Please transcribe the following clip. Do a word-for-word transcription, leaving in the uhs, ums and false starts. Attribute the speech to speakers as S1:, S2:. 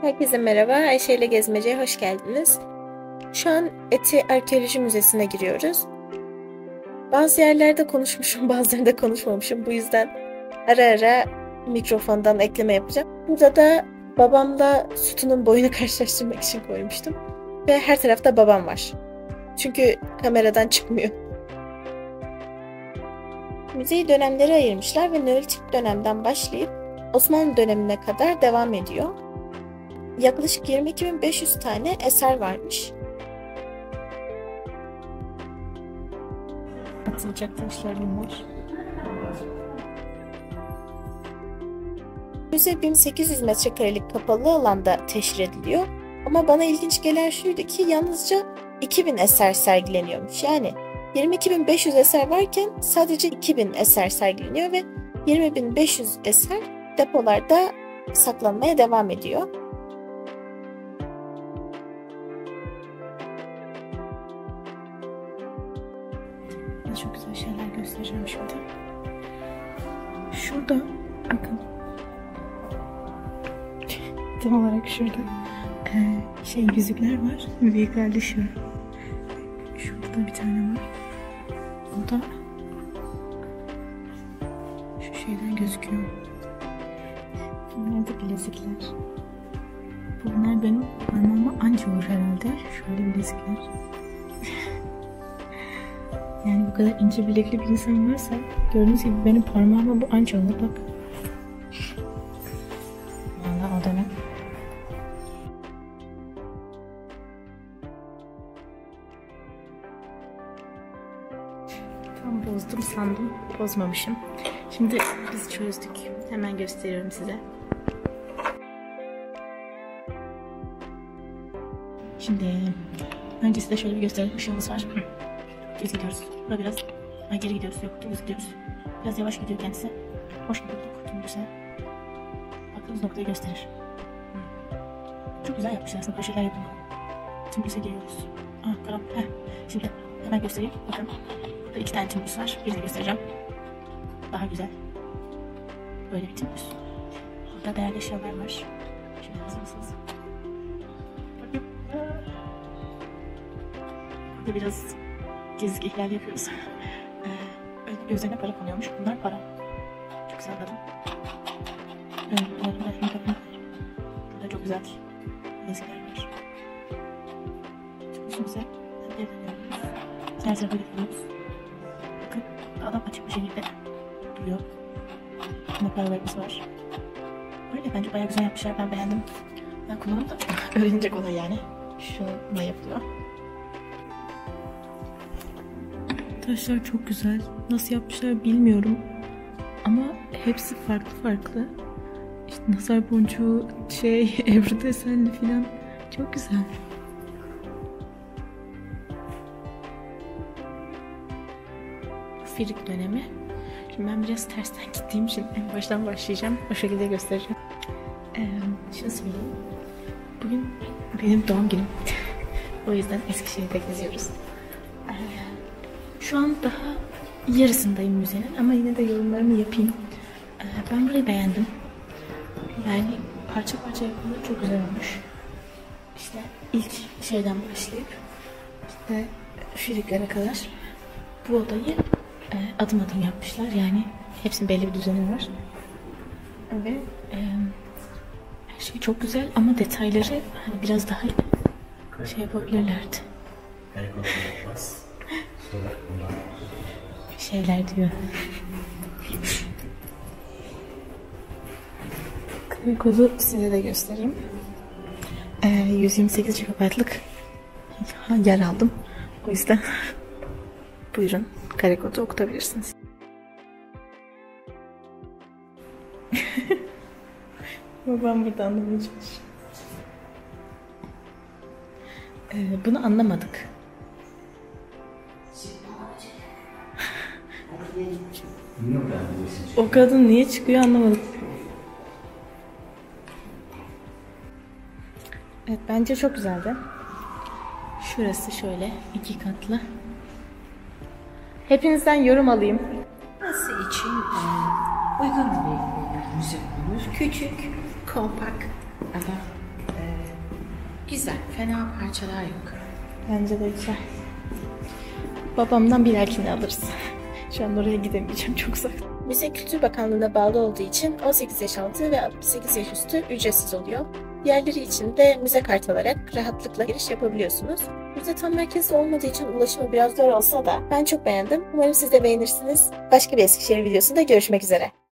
S1: Herkese merhaba, Ayşe ile Gezmece'ye hoş geldiniz. Şu an Eti Arkeoloji Müzesi'ne giriyoruz. Bazı yerlerde konuşmuşum, bazılarında konuşmamışım. Bu yüzden ara ara mikrofondan ekleme yapacağım. Burada da babamla sütunun boyunu karşılaştırmak için koymuştum. Ve her tarafta babam var. Çünkü kameradan çıkmıyor. Müzeyi dönemlere ayırmışlar ve Neolitik dönemden başlayıp Osmanlı dönemine kadar devam ediyor. Yaklaşık yirmi iki bin beş yüz tane eser varmış.
S2: Atılacak taşlar bunlar.
S1: Müze bin sekiz yüz metrekarelik kapalı alanda teşhir ediliyor. Ama bana ilginç gelen şuydu ki yalnızca iki bin eser sergileniyormuş. Yani yirmi iki bin beş yüz eser varken sadece iki bin eser sergileniyor ve yirmi bin beş yüz eser depolarda saklanmaya devam ediyor.
S2: Çok güzel şeyler göstereceğim şimdi. Şurada bakın. Tam olarak şurada ee, şey yüzükler var. Büyükler de şu. Şurada bir tane var. O da şu şeyden gözüküyor. Bunlar da bilezikler. Bunlar benim parmağıma anca olur herhalde. Şöyle bilezikler. Yani bu kadar ince bilekli bir insan varsa gördüğünüz gibi benim parmağıma bu anca olur bak. Valla o dönem. Tam bozdum sandım. Bozmamışım. Şimdi biz çözdük. Hemen gösteriyorum size. Şimdi öncesinde şöyle bir gösterelim. Işığımız var. Düz gidiyoruz. Burada biraz ha, geri gidiyoruz. Yok, düz gidiyoruz. Biraz yavaş gidiyor kendisi. Hoş bulduk. Tümdüse. Baktığımız noktayı gösterir. Çok güzel yapmışlar aslında. Köşeler yapımı. Tümdüse giriyoruz. Ah, tamam. Heh. Şimdi hemen göstereyim. Bakın. Burada iki tane tümdüs var. Birini göstereceğim. Daha güzel. Böyle bir tümdüs. Burada değerli eşyalar var. Şimdi hazır mısınız? Bakın. Burada biraz gezgi ihlal yapıyoruz. Ee, gözlerine para konuyormuş. Bunlar para. Çok güzel anladım. Evet, bunlar, bunlar, bunlar. Burada çok güzel gezgiler var. Çok güzel. Geri dönüyoruz. Her tarafa gidiyoruz. Bakın adam açık bir şekilde duruyor. Ne paralarımız var. Böyle bence bayağı güzel yapmışlar. Ben beğendim. Ben kullanım da öğrenecek olay yani. Şununla yapılıyor. Taşlar çok güzel. Nasıl yapmışlar bilmiyorum. Ama hepsi farklı farklı. İşte nazar boncuğu, şey, Ebru desenli falan. Çok güzel. Firik dönemi. Şimdi ben biraz tersten gittiğim için en baştan başlayacağım. O şekilde göstereceğim. Ee, şunu söyleyeyim. Bugün benim doğum günüm. O yüzden Eskişehir'de geziyoruz. Ee, Şu an daha yarısındayım müzenin ama yine de yorumlarımı yapayım. Ee, ben burayı beğendim. Yani parça parça yapımı çok güzel olmuş. İşte ilk şeyden başlayıp işte firiklere kadar bu odayı e, adım adım yapmışlar. Yani hepsinin belli bir düzeni var. Ve e, her şey çok güzel ama detayları hani biraz daha şey yapabilirlerdi. Şeyler diyor. Kodu size de göstereyim. Ee, yüz yirmi sekiz gigabaytlık yer aldım. O yüzden buyurun kare kodu okutabilirsiniz. Babam burada anlamaya çalışıyor. Ee, bunu anlamadık. O kadın niye çıkıyor anlamadım. Evet bence çok güzeldi. Şurası şöyle iki katlı. Hepinizden yorum alayım.
S3: Burası için e, uygun bir müze olmuş. Küçük, kompakt ama e, Güzel, fena parçalar yok.
S2: Bence de güzel. Babamdan bir dahakini alırız. Şu an oraya gidemeyeceğim, çok uzak.
S1: Müze Kültür Bakanlığı'na bağlı olduğu için on sekiz yaş altı ve altmış sekiz yaş üstü ücretsiz oluyor. Diğerleri için de müze kart alarak rahatlıkla giriş yapabiliyorsunuz. Müze tam merkezde olmadığı için ulaşımı biraz zor olsa da ben çok beğendim. Umarım siz de beğenirsiniz. Başka bir Eskişehir videosunda görüşmek üzere.